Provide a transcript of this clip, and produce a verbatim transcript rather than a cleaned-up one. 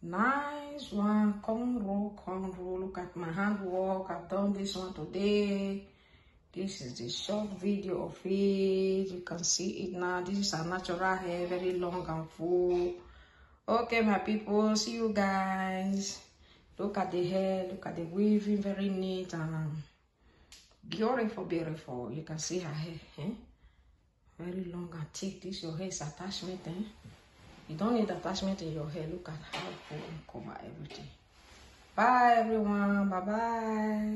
Nice one. Cornrow, cornrow. Look at my handwork. I've done this one today. This is the short video of it. You can see it now. This is a natural hair, very long and full. Okay, my people, see you guys. Look at the hair, look at the weaving, very neat and beautiful, beautiful. You can see her hair, eh? Very long and thick. This your hair is attachment, eh? You don't need attachment in your hair. Look at how full and cover everything. Bye, everyone. Bye-bye.